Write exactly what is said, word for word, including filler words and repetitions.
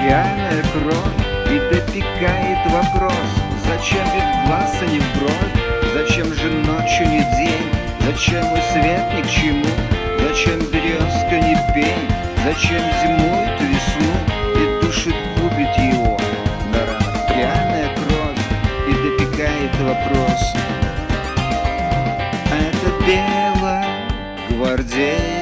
пьяная кровь и допекает вопрос: зачем ведь глаз, а не в бровь? Зачем же ночью не день? Зачем и свет ни к чему? Зачем березка не пень? Зачем зимует весну и душит, губит его? Да рано пьяная кровь и допекает вопрос. А это белая гвардия